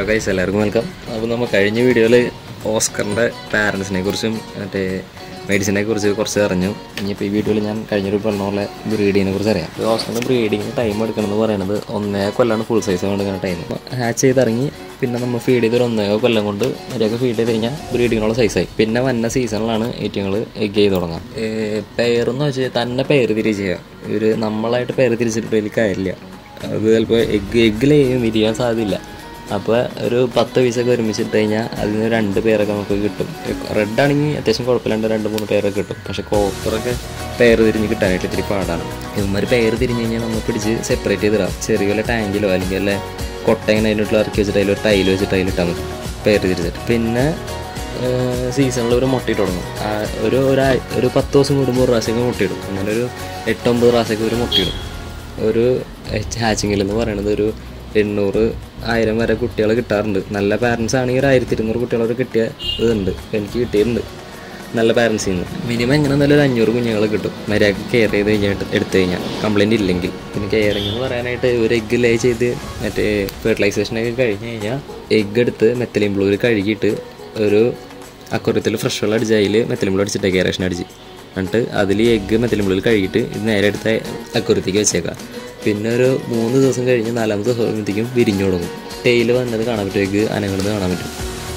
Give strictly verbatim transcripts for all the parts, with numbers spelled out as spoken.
Hello guys, എല്ലാവർക്കും welcome. അപ്പോൾ നമ്മൾ കഴിഞ്ഞ വീഡിയോയിൽ ഓസ്കറിൻ്റെ പാരൻസിനെ കുറിച്ചും മറ്റേ മെഡിസിനെ കുറിച്ച് കുറച്ച് അറിഞ്ഞു. ഇനിയിപ്പോൾ ഈ വീഡിയോയിൽ ഞാൻ കഴിഞ്ഞൊരു പറഞ്ഞ പോലെ ബ്രീഡിങ്ങിനെ കുറിച്ച് അറിയാം. ഇപ്പോൾ ഓസ്കറിൻ്റെ ബ്രീഡിങ്ങിന് ടൈം എടുക്കണമെന്ന് പറയുന്നത് ഒന്നേ കൊല്ലാണ് ഫുൾ സൈസ് എടുക്കുന്ന ടൈം. ഹാച്ച് ചെയ്തിറങ്ങി പിന്നെ നമ്മൾ ഫീഡ് ചെയ്തൊരു ഒന്നേ കൊല്ലം കൊണ്ട് മര്യാദക്ക് ഫീഡ് ചെയ്ത് കഴിഞ്ഞാൽ ബ്രീഡിങ്ങിനുള്ള സൈസായി. പിന്നെ വന്ന സീസണിലാണ് ഏറ്റങ്ങൾ എഗ് ചെയ്ത് തുടങ്ങാം. പെയറെന്ന് വെച്ചാൽ തന്നെ പേര് തിരിച്ച് ചെയ്യുക. ഇവർ നമ്മളായിട്ട് പേര് തിരിച്ചിട്ട് കാര്യമില്ല. അത് ചിലപ്പോൾ എഗ് എഗ്ഗിലേയും വിരിയാൻ സാധ്യതയില്ല. അപ്പോൾ ഒരു പത്ത് പീസൊക്കെ ഒരുമിച്ചിട്ട് കഴിഞ്ഞാൽ അതിന് രണ്ട് പേരൊക്കെ നമുക്ക് കിട്ടും. റെഡ് ആണെങ്കിൽ അത്യാവശ്യം കുഴപ്പമില്ലാണ്ട് രണ്ട് മൂന്ന് പേരൊക്കെ കിട്ടും. പക്ഷേ കോപ്പറൊക്കെ പേര് തിരിഞ്ഞ് കിട്ടാനായിട്ട് ഇത്തിരി പാടാണ്. ഇവന്മാർ പേര് തിരിഞ്ഞ് കഴിഞ്ഞാൽ നമ്മൾ പിടിച്ച് സെപ്പറേറ്റ് ചെയ്തിടാം. ചെറിയ വല്ല ടാങ്കിലോ അല്ലെങ്കിൽ വല്ല കൊട്ടങ്ങനെ അതിനുള്ള ഇറക്കി വെച്ചിട്ട് അതിലൊരു ടൈൽ വെച്ചിട്ട് അതിലിട്ടാൽ മതി പേര് തിരിച്ചിട്ട്. പിന്നെ സീസണിൽ ഒരു മുട്ടയിട്ട് തുടങ്ങും. ഒരു ഒരു പത്ത് ദിവസം കൂടുമ്പോൾ ഒരു പ്രാവശ്യമൊക്കെ മുട്ടയിടും. അങ്ങനെ ഒരു എട്ടൊമ്പത് പ്രാവശ്യമൊക്കെ ഒരു മുട്ടയിടും. ഒരു ഹാച്ചിങ്ങിൽ എന്ന് പറയുന്നത് ഒരു എണ്ണൂറ് ആയിരം വരെ കുട്ടികൾ കിട്ടാറുണ്ട്. നല്ല പാരൻസ് ആണെങ്കിൽ ഒരു ആയിരത്തി ഇരുന്നൂറ് കുട്ടികളൊക്കെ കിട്ടിയ ഇതുണ്ട്. എനിക്ക് കിട്ടിയിട്ടുണ്ട് നല്ല പാരൻസിൽ നിന്ന്. മിനിമം എങ്ങനെ നല്ല ഒരു അഞ്ഞൂറ് കുഞ്ഞുങ്ങൾ കിട്ടും മര്യാദക്ക് കെയർ ചെയ്ത് കഴിഞ്ഞിട്ട് എടുത്തു കഴിഞ്ഞാൽ, കംപ്ലയിൻറ്റ് ഇല്ലെങ്കിൽ. പിന്നെ കെയറിങ് എന്ന് പറയാനായിട്ട് ഒരു എഗ്ഗ് ലേ ചെയ്ത് മറ്റേ ഫെർട്ടിലൈസേഷനൊക്കെ കഴിഞ്ഞ് കഴിഞ്ഞാൽ എഗ്ഗ് എടുത്ത് മെത്തലിൻ ബ്ലൂവിൽ കഴുകിയിട്ട് ഒരു അക്വറിയത്തിൽ ഫ്രഷ് വെള്ളം അടിച്ച് അതിൽ മെത്തലിൻ ബ്ലൂ അടിച്ചിട്ട് കെയറേഷൻ അടിച്ച് എന്നിട്ട് അതിൽ എഗ്ഗ് മെത്തലിൻ ബ്ലൂവിൽ കഴുകിയിട്ട് ഇത് നേരെ എടുത്ത അക്വറിയത്തേക്ക് വെച്ചേക്കാം. പിന്നെ ഒരു മൂന്ന് ദിവസം കഴിഞ്ഞ് നാലാമത്തെ ദിവസത്തേക്കും വിരിഞ്ഞു തുടങ്ങും. ടെയിൽ വന്നത് കാണാൻ പറ്റും, എഗ്ഗ് അനങ്ങുന്നത് കാണാൻ പറ്റും.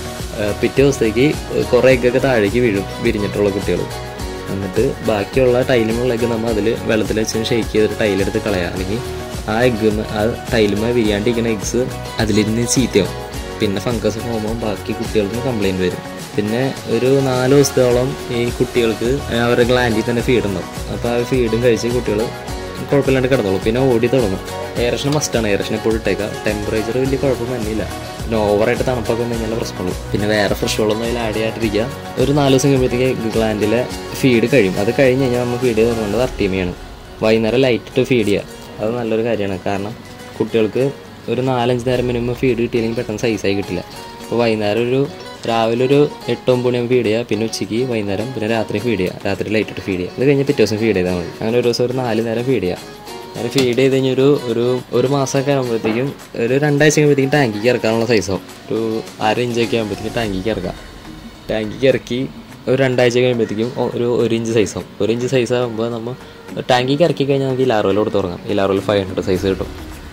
പിറ്റേ ദിവസത്തേക്ക് കുറേ എഗ്ഗൊക്കെ താഴേക്ക് വീഴും വിരിഞ്ഞിട്ടുള്ള കുട്ടികൾ. എന്നിട്ട് ബാക്കിയുള്ള ടൈലുമുള്ള എഗ്ഗ് നമ്മൾ അതിൽ വെള്ളത്തിൽ വെച്ച് ഷെയ്ക്ക് ചെയ്തിട്ട് ടൈലെടുത്ത് കളയാം. അല്ലെങ്കിൽ ആ എഗ്ഗ് ആ ടൈലുമ വിരിയാണ്ടിരിക്കുന്ന എഗ്സ് അതിലിരുന്ന് ചീത്തയാവും. പിന്നെ ഫംഗസ് പോകുമ്പോൾ ബാക്കി കുട്ടികൾക്ക് കംപ്ലയിൻറ്റ് വരും. പിന്നെ ഒരു നാല് ദിവസത്തോളം ഈ കുട്ടികൾക്ക് അവരുടെ ഗ്ലാൻഡിൽ തന്നെ ഫീഡ് ഉണ്ടാവും. അപ്പോൾ ആ ഫീഡും കഴിച്ച് കുട്ടികൾ കുഴപ്പമില്ലാണ്ട് കിടന്നോളൂ. പിന്നെ ഓടി തുടങ്ങും. എയറേഷൻ മസ്റ്റാണ്. എയറേഷൻ എപ്പോഴും ഇട്ടേക്കാം. ടെമ്പറേച്ചർ വലിയ കുഴപ്പം തന്നെയില്ല. പിന്നെ ഓവറായിട്ട് തണുപ്പൊക്കെ വന്നു കഴിഞ്ഞാൽ പ്രശ്നമുള്ളൂ. പിന്നെ വേറെ ഫ്രഷ് വെള്ളം അതിൽ ആഡ് ചെയ്യാണ്ടിരിക്കുക. ഒരു നാല് ദിവസം കഴിയുമ്പോഴത്തേക്ക് ഗ്ലാൻഡിലെ ഫീഡ് കഴിയും. അത് കഴിഞ്ഞ് കഴിഞ്ഞാൽ നമ്മൾ ഫീഡ് ചെയ്ത് തുടങ്ങേണ്ടത് അർട്ടീമിയാണ്. വൈകുന്നേരം ലൈറ്റിട്ട് ഫീഡ് ചെയ്യുക. അത് നല്ലൊരു കാര്യമാണ്. കാരണം കുട്ടികൾക്ക് ഒരു നാലഞ്ച് നേരം മിനിമം ഫീഡ് കിട്ടിയില്ലെങ്കിൽ പെട്ടെന്ന് സൈസായി കിട്ടില്ല. അപ്പോൾ വൈകുന്നേരം ഒരു രാവിലെ ഒരു എട്ട് ഒമ്പത് മണിയാകുമ്പോൾ ഫീഡ് ചെയ്യുക. പിന്നെ ഉച്ചയ്ക്ക് വൈകുന്നേരം പിന്നെ രാത്രി ഫീഡ് ചെയ്യുക. രാത്രി ലൈറ്റിട്ട് ഫീഡ് ചെയ്യുക. അത് കഴിഞ്ഞ് പിറ്റേ ദിവസം ഫീഡ് ചെയ്താൽ മതി. അങ്ങനെ ഒരു ദിവസം ഒരു നാല് നേരം ഫീഡ് ചെയ്യുക. അങ്ങനെ ഫീഡ് ചെയ്ത് കഴിഞ്ഞൊരു ഒരു ഒരു മാസമൊക്കെ ആകുമ്പോഴത്തേക്കും ഒരു രണ്ടാഴ്ച കഴിയുമ്പോഴത്തേക്കും ടാങ്കിക്ക് ഇറക്കാനുള്ള സൈസാവും. ഒരു അര ഇഞ്ചൊക്കെ ആകുമ്പോഴത്തേക്കും ടാങ്കിക്ക് ഇറക്കാം. ടാങ്കിക്ക് ഇറക്കി ഒരു രണ്ടാഴ്ച കഴിയുമ്പോഴത്തേക്കും ഒരു ഒരു ഇഞ്ച് സൈസാവും. ഒരു ഇഞ്ച് സൈസാകുമ്പോൾ നമ്മൾ ടാങ്കിക്ക് ഇറക്കി കഴിഞ്ഞാൽ നമുക്ക് ഇലാറോയിൽ കൊടുത്ത് തുടങ്ങാം. ഇലാറോയിൽ ഫൈവ് ഹൺഡ്രഡ് സൈസ് കിട്ടും.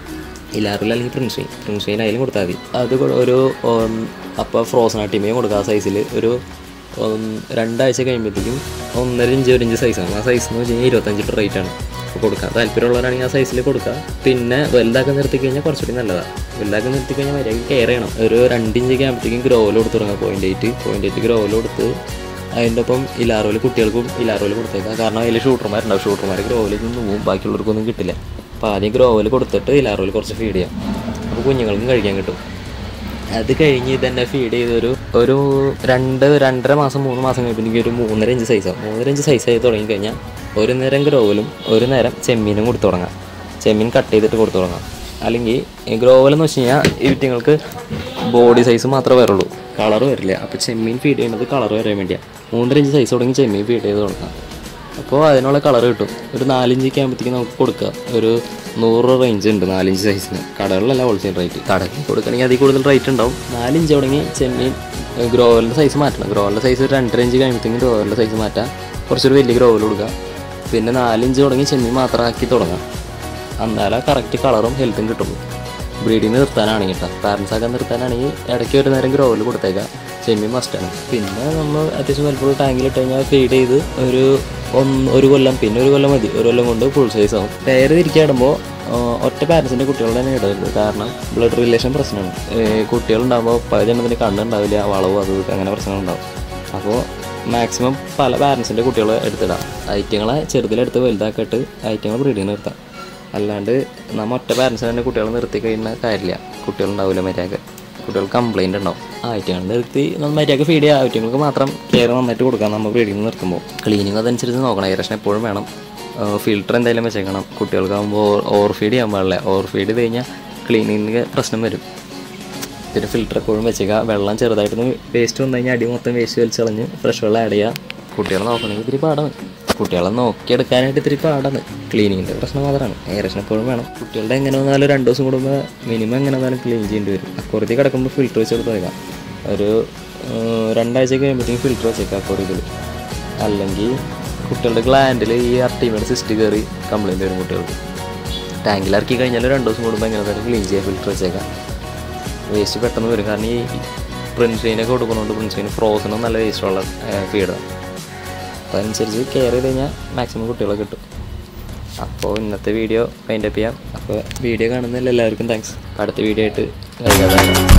ഇലാറിൽ അല്ലെങ്കിൽ പ്രിൻഷെയിൻ പ്രിൻഷെയിൻ അതിലും കൊടുത്താൽ മതി. അത് ഒരു അപ്പോൾ ഫ്രോസൺ ആട്ടിമയും കൊടുക്കുക. ആ സൈസിൽ ഒരു രണ്ടാഴ്ച കഴിയുമ്പോഴത്തേക്കും ഒന്നര ഇഞ്ച് ഒരു ഇഞ്ച് സൈസാണ്. ആ സൈസ് എന്ന് വെച്ച് കഴിഞ്ഞാൽ ഇരുപത്തഞ്ച് ലിറ്റർ റേറ്റാണ് കൊടുക്കുക. താല്പര്യമുള്ളവരാണെങ്കിൽ ആ സൈസിൽ കൊടുക്കുക. പിന്നെ വലുതാക്കി നിർത്തി കഴിഞ്ഞാൽ കുറച്ചുകൂടി നല്ലതാണ്. വലുതാക്കി നിർത്തി കഴിഞ്ഞാൽ മര്യാദയ്ക്ക് കെയർ ചെയ്യണം. ഒരു രണ്ട് ഇഞ്ചൊക്കെ ആകുമ്പോഴത്തേക്കും ഗ്രോയിൽ കൊടുത്ത് തുടങ്ങുക. പോയിൻ്റ് എയ്റ്റ് പോയിൻ്റ് എയ്റ്റ് ഗ്രോയിൽ കൊടുത്ത് അതിൻ്റെ ഒപ്പം ഇലാറോയിൽ കുട്ടികൾക്കും ഇലാറോയിൽ കൊടുത്തേക്കാം. കാരണം അതിൽ ഷൂട്ടർമാരുണ്ടാവും. ഷൂട്ടർമാർ ഗ്രോയിൽ നിന്ന് പോവും, ബാക്കിയുള്ളവർക്കൊന്നും കിട്ടില്ല. അപ്പോൾ ആദ്യം ഗ്രോയിൽ കൊടുത്തിട്ട് ഇലാറോയിൽ കുറച്ച് ഫീഡ് ചെയ്യാം. അപ്പോൾ കുഞ്ഞുങ്ങൾക്കും കഴിക്കാൻ കിട്ടും. അത് കഴിഞ്ഞ് ഇതന്നെ ഫീഡ് ചെയ്തൊരു ഒരു രണ്ട് രണ്ടര മാസം മൂന്ന് മാസം കഴിയുമ്പോൾ ഒരു മൂന്നര ഇഞ്ച് സൈസാവും. മൂന്നര ഇഞ്ച് സൈസായി തുടങ്ങിക്കഴിഞ്ഞാൽ ഒരു നേരം ഗ്രോവലും ഒരു നേരം ചെമ്മീനും കൊടുത്തു തുടങ്ങാം. ചെമ്മീൻ കട്ട് ചെയ്തിട്ട് കൊടുത്തു തുടങ്ങാം. അല്ലെങ്കിൽ ഗ്രോവലെന്ന് വെച്ച് കഴിഞ്ഞാൽ ഇവറ്റങ്ങൾക്ക് ബോഡി സൈസ് മാത്രമേ വരുള്ളൂ, കളർ വരില്ല. അപ്പോൾ ചെമ്മീൻ ഫീഡ് ചെയ്യുന്നത് കളർ വരാൻ വേണ്ടിയാണ്. മൂന്നര ഇഞ്ച് സൈസ് തുടങ്ങി ചെമ്മീൻ ഫീഡ് ചെയ്ത് തുടങ്ങാം. അപ്പോൾ അതിനുള്ള കളർ കിട്ടും. ഒരു നാലിഞ്ചൊക്കെ ആകുമ്പോഴത്തേക്കും നമുക്ക് കൊടുക്കുക. ഒരു നൂറ് റേഞ്ച് ഉണ്ട് നാലിഞ്ച് സൈസിന്. കടകളിലല്ല ഹോൾസെയിൽ റേറ്റ്. കടകളിൽ കൊടുക്കണമെങ്കിൽ അതിൽ കൂടുതൽ റേറ്റ് ഉണ്ടാവും. നാലിഞ്ച് തുടങ്ങി ചെമ്മീൻ ഗ്രോവലിൻ്റെ സൈസ് മാറ്റണം. ഗ്രോവലിൻ്റെ സൈസ് ഒരു രണ്ടര ഇഞ്ച് കഴിയുമ്പോഴത്തേക്കും ഗ്രോവലിൻ്റെ സൈസ് മാറ്റാം. കുറച്ചൊരു വലിയ ഗ്രോവൽ കൊടുക്കുക. പിന്നെ നാലിഞ്ച് തുടങ്ങി ചെമ്മീൻ മാത്രമാക്കി തുടങ്ങാം. എന്നാലും കറക്റ്റ് കളറും ഹെൽത്തും കിട്ടുള്ളൂ. ബ്രീഡിങ് നിർത്താനാണെങ്കിൽ കേട്ടോ. പാരൻസാക്കാൻ നിർത്താനാണെങ്കിൽ ഇടയ്ക്ക് ഒരു നേരം ഗ്രോവൽ കൊടുത്തേക്കാം. ചെമ്മീൻ മസ്റ്റാണ്. പിന്നെ നമ്മൾ അത്യാവശ്യം വലുപ്പമുള്ള ടാങ്കിലിട്ട് കഴിഞ്ഞാൽ ഫീഡ് ചെയ്ത് ഒരു ഒന്ന് ഒരു കൊല്ലം പിന്നെ ഒരു കൊല്ലം മതി. ഒരു കൊല്ലം കൊണ്ട് ഫുൾ സൈസ് ആവും. പേര് തിരിക്കാടുമ്പോൾ ഒറ്റ പാരൻസിൻ്റെ കുട്ടികളുടെ തന്നെ ഇടരുത്. കാരണം ബ്ലഡ് റിലേഷൻ പ്രശ്നമാണ്. കുട്ടികളുണ്ടാകുമ്പോൾ പതിനെണ്ണത്തിന് കണ്ണുണ്ടാവില്ല, വളവും അത് അങ്ങനെ പ്രശ്നങ്ങളുണ്ടാവും. അപ്പോൾ മാക്സിമം പല പാരൻസിൻ്റെ കുട്ടികളെ എടുത്തിടാം. ഐറ്റങ്ങളെ ചെറുതിലെടുത്ത് വലുതാക്കിയിട്ട് ഐറ്റങ്ങൾ ബ്രീഡിങ് നിർത്താം. അല്ലാണ്ട് നമ്മൾ ഒറ്റ പാരൻസിന് തന്നെ കുട്ടികളെ നിർത്തി കഴിഞ്ഞാൽ കാര്യമില്ല. കുട്ടികളുണ്ടാവില്ല, മര്യാദ കുട്ടികൾക്ക് കംപ്ലയിൻ്റ് ഉണ്ടാവും. ആ ഐറ്റങ്ങൾ നിർത്തി നമ്മൾ മര്യാദക്ക് ഫീഡ് ചെയ്യുക. ഐറ്റങ്ങൾക്ക് മാത്രം കെയർ നന്നായിട്ട് കൊടുക്കാം. നമ്മൾ ബ്രീഡിങ് നിർത്തുമ്പോൾ ക്ലീനിങ് അതനുസരിച്ച് നോക്കണം. എയറേഷൻ എപ്പോഴും വേണം. ഫിൽറ്റർ എന്തായാലും വെച്ചേക്കണം. കുട്ടികൾക്കാകുമ്പോൾ ഓവർ ഫീഡ് ചെയ്യാൻ പാടില്ല. ഓവർ ഫീഡ് ചെയ്ത് കഴിഞ്ഞാൽ ക്ലീനിങ്ങിന് പ്രശ്നം വരും. പിന്നെ ഫിൽറ്റർ എപ്പോഴും വെച്ചേക്കുക. വെള്ളം ചെറുതായിട്ടൊന്ന് വേസ്റ്റ് വന്നു കഴിഞ്ഞാൽ അടി മൊത്തം വേസ്റ്റ് വലിച്ചളഞ്ഞ് ഫ്രഷ് വെള്ളം ആഡ് ചെയ്യുക. കുട്ടികളെ നോക്കണമെങ്കിൽ ഇത്തിരി പാടാണ്. കുട്ടികളെ നോക്കിയെടുക്കാനായിട്ട് ഇത്തിരി പാടാണ്. ക്ലീനിങ്ങിൻ്റെ പ്രശ്നം മാത്രമാണ്. എയറേഷൻ എപ്പോഴും വേണം. കുട്ടികളുടെ എങ്ങനെ വന്നാലും രണ്ട് ദിവസം കൂടുമ്പോൾ മിനിമം എങ്ങനെ വന്നാലും ക്ലീൻ ചെയ്യേണ്ടി വരും. അക്വാറിയത്തിൽ കിടക്കുമ്പോൾ ഫിൽറ്റർ വെച്ച് കൊടുത്തേക്കാം. ഒരു രണ്ടാഴ്ച കഴിയുമ്പോഴത്തേക്കും ഫിൽറ്റർ വെച്ചേക്കാം അക്വാറിയത്തിൽ. അല്ലെങ്കിൽ കുട്ടികളുടെ ഗ്ലാൻഡിൽ ഈ അർട്ടീമയുടെ സിസ്റ്റ് കയറി കംപ്ലയിൻറ്റ് വരും കുട്ടികൾക്ക്. ടാങ്കിൽ ഇറക്കി കഴിഞ്ഞാൽ രണ്ട് ദിവസം കൂടുമ്പോൾ എങ്ങനെ തന്നെ ക്ലീൻ ചെയ്യാൻ ഫിൽറ്റർ വെച്ചേക്കാം. വേസ്റ്റ് പെട്ടെന്ന് വരും. കാരണം ഈ പ്രിൻസിനൊക്കെ കൊടുക്കുന്നതുകൊണ്ട് പ്രിൻസിന് ഫ്രോസനും നല്ല വേസ്റ്റുള്ള ഫീഡാണ്. അപ്പോൾ അതനുസരിച്ച് കെയർ ചെയ്ത് കഴിഞ്ഞാൽ മാക്സിമം കുട്ടികളെ കിട്ടും. അപ്പോൾ ഇന്നത്തെ വീഡിയോ വൈൻഡപ്പ് ചെയ്യാം. അപ്പോൾ വീഡിയോ കാണുന്നതിൽ എല്ലാവർക്കും താങ്ക്സ്. അടുത്ത വീഡിയോ ആയിട്ട് വൈകാതെ